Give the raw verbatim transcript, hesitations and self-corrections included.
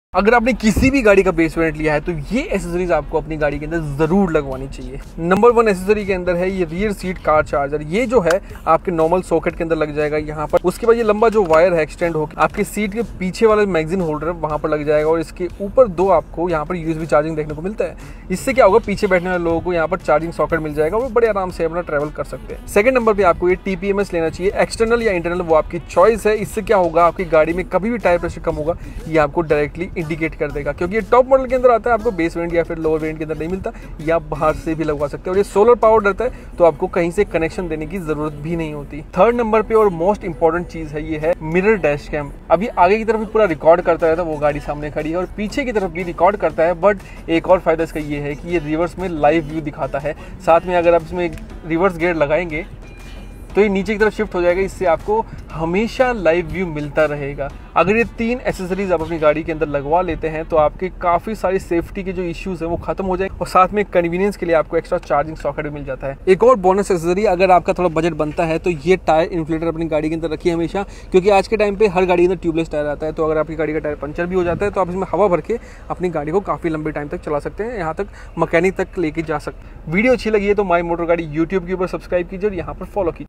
अगर आपने किसी भी गाड़ी का बेस वेरिएंट लिया है तो ये एसेसरीज आपको अपनी गाड़ी के अंदर जरूर लगवानी चाहिए। नंबर वन एसेसरी के अंदर है ये रियर सीट कार चार्जर। ये जो है आपके नॉर्मल सॉकेट के अंदर लग जाएगा यहाँ पर। उसके बाद ये लंबा जो वायर है एक्सटेंड होकर आपके सीट के पीछे वाला मैगजीन होल्डर है वहां पर लग जाएगा और इसके ऊपर दो आपको यहाँ पर यूएसबी चार्जिंग देखने को मिलता है। इससे क्या होगा, पीछे बैठने वाले लोगों को यहाँ पर चार्जिंग सॉकेट मिल जाएगा और बड़े आराम से अपना ट्रैवल कर सकते हैं। सेकंड नंबर पे आपको ये टीपीएमएस लेना चाहिए, एक्सटर्नल या इंटरनल वो आपकी चॉइस है। इससे क्या होगा, आपकी गाड़ी में कभी भी टायर प्रेशर कम होगा ये आपको डायरेक्टली इंडिकेट कर देगा, क्योंकि ये टॉप मॉडल के अंदर आता है, आपको बेस वेरिएंट या फिर लोअर वेरिएंट के अंदर नहीं मिलता। ये आप बाहर से भी लगवा सकते हैं और ये सोलर पावर रहता है तो आपको कहीं से कनेक्शन देने की जरूरत भी नहीं होती। थर्ड नंबर पे और मोस्ट इंपॉर्टेंट चीज है ये है मिरर डैश कैम। अभी आगे की तरफ भी पूरा रिकॉर्ड करता रहता है, वो गाड़ी सामने खड़ी है, और पीछे की तरफ भी रिकॉर्ड करता है। बट एक और फायदा इसका ये है कि ये रिवर्स में लाइव व्यू दिखाता है। साथ में अगर आप इसमें रिवर्स गियर लगाएंगे तो ये नीचे की तरफ शिफ्ट हो जाएगा, इससे आपको हमेशा लाइव व्यू मिलता रहेगा। अगर ये तीन एसेसरीज आप अपनी गाड़ी के अंदर लगवा लेते हैं तो आपके काफी सारी सेफ्टी के जो इश्यूज हैं वो खत्म हो जाएंगे और साथ में कन्वीनियंस के लिए आपको एक्स्ट्रा चार्जिंग सॉकेट भी मिल जाता है। एक और बोनस एसेसरी, अगर आपका थोड़ा बजट बनता है तो ये टायर इन्फ्लेटर अपनी गाड़ी के अंदर रखिए हमेशा, क्योंकि आज के टाइम पे हर गाड़ी के अंदर ट्यूबलेस टायर आता है। तो अगर आपकी गाड़ी का टायर पंचर भी हो जाता है तो आप इसमें हवा भर के अपनी गाड़ी को काफी लंबे टाइम तक चला सकते हैं, यहाँ तक मैकेनिक तक लेके जा सकते हैं। वीडियो अच्छी लगी है तो माई मोटर गाड़ी यूट्यूब के ऊपर सब्सक्राइब कीजिए और यहाँ पर फॉलो कीजिए।